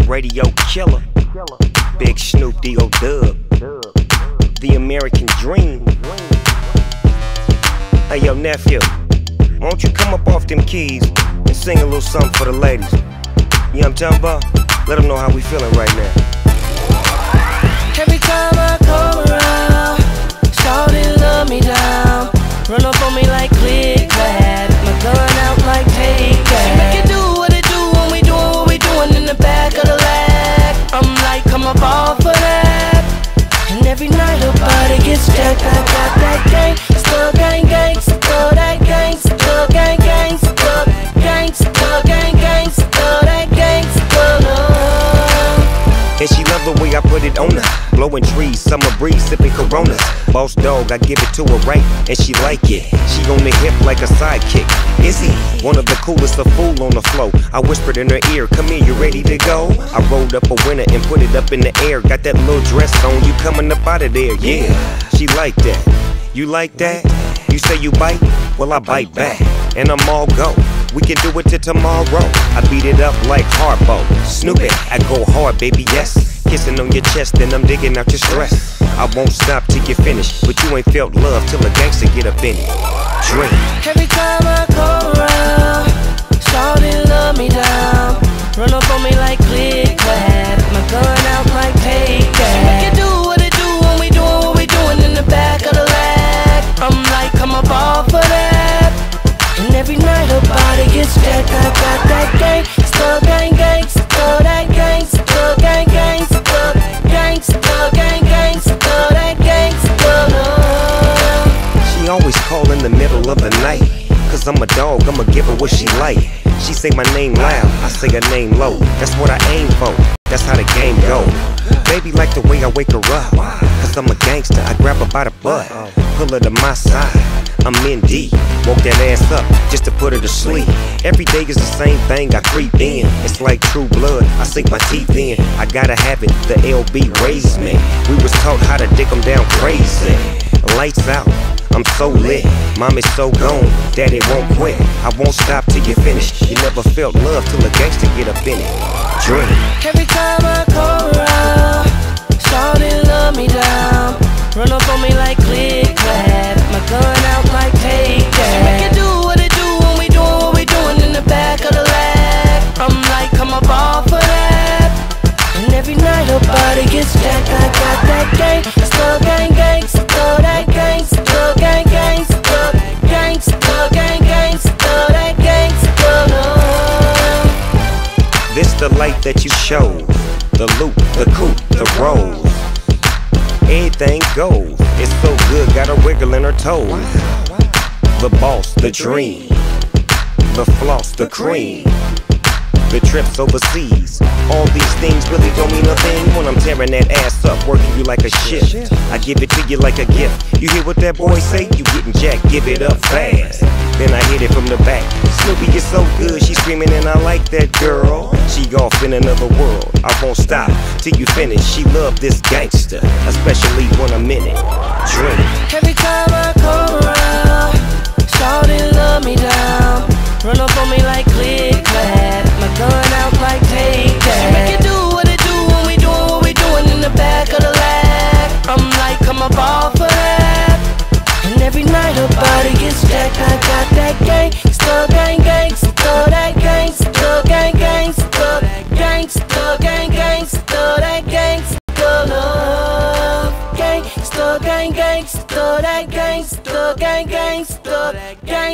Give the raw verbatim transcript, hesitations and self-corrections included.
radio killer. Big Snoop D-O Dub. The American dream. Hey yo nephew, why don't you come up off them keys and sing a little something for the ladies? You know what I'm talking about? Let them know how we feeling right now. Every time I come around, shawty love me down. Run up on me like click clack, my gun out like take that. She make it do what it do when we doing what we doing in the back of the lag. I'm like, come up off of that. And every night her body gets jacked. I got that gang, still gang gang, still that gang, still gang gang, still gang, still gang gang, still that gang, still love. And she love the way I put it on her. Blowing trees, summer breeze, sipping Coronas. Boss dog, I give it to her right, and she like it. She on the hip like a sidekick. Is he one of the coolest, a fool on the flow? I whispered in her ear, come here, you ready to go? I rolled up a winner and put it up in the air. Got that little dress on, you coming up out of there, yeah. She like that. You like that? You say you bite? Well, I bite back, and I'm all go. We can do it till tomorrow. I beat it up like Harpo. Snoop it, I go hard, baby, yes. Kissing on your chest, and I'm digging out your stress. I won't stop till you finish, but you ain't felt love till a gangster get up in it. Drink. Every time I come around, shawty love me down. Run up on me like click clack, my gun out like take that. She make it do what it do when we doing what we doing in the back of the lag. I'm like, come up off of that. And every night her body gets jacked. I got that gang, still gang gang, still that gang, still gang gang, still gang, still gang gang, still that gang, still love. She always call in the middle of the night, cause I'm a dog, I'ma give her what she like. She say my name loud, I say her name low. That's what I aim for, that's how the game go. Baby like the way I wake her up, cause I'm a gangster, I grab her by the butt, pull her to my side, I'm in deep. Woke that ass up just to put her to sleep. Every day is the same thing, I creep in. It's like true blood, I sink my teeth in. I gotta have it, the L B raised me. We was taught how to dick them down crazy. Lights out, I'm so lit. Mom is so gone, daddy won't quit. I won't stop till you finish. You never felt love till a gangster get up in it. Drink. Every time I come around, shawty love me down. Run up on me like click clack, my gun out like take that. She make it do what it do when we doing what we doing in the back of the lag. I'm like, come up off of that. And every night her body gets jacked. I got that gang, still gang gang, still that gang, still gang gang, still gang, still gang gang, still that gang, still love. This the light that you show, the loop, the coupe, the rolls. Everything goes, it's so good, got her wiggling her toes. The boss, the dream, the floss, the cream, the trips overseas. All these things really don't mean a thing when I'm tearing that ass up, working you like a shift. I give it to you like a gift. You hear what that boy say? You getting jacked, give it up fast. Then I hit it from the back. Snoopy is so good, she screaming and I like that girl. She off in another world, I won't stop till you finish. She love this gangster, especially when I'm in it. Drink. Every time I come around, shawty love me down. Run up on me like click clack, my gun out like take that. She make it do what it do when we doing what we doing in the back of the lag. I'm like, come up off of that. And every night her body gets jacked. I got that gang, still gang gang, still that gang, still gang gang, still gang, still gang gang, still that gang, still love. Gang, still gang gang, still that gang, still gang gang, still gang.